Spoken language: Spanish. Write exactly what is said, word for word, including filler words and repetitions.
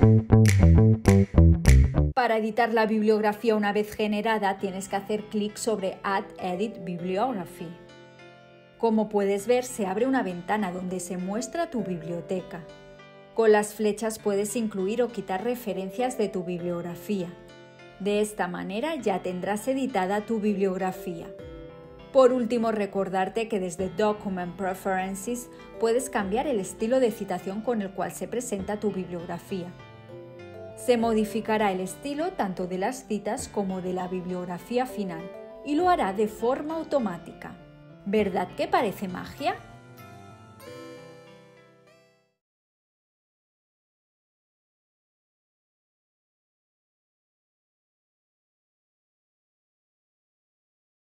Para editar la bibliografía una vez generada, tienes que hacer clic sobre Add Edit Bibliography. Como puedes ver, se abre una ventana donde se muestra tu biblioteca. Con las flechas puedes incluir o quitar referencias de tu bibliografía. De esta manera ya tendrás editada tu bibliografía. Por último, recordarte que desde Document Preferences puedes cambiar el estilo de citación con el cual se presenta tu bibliografía. Se modificará el estilo tanto de las citas como de la bibliografía final y lo hará de forma automática. ¿Verdad que parece magia?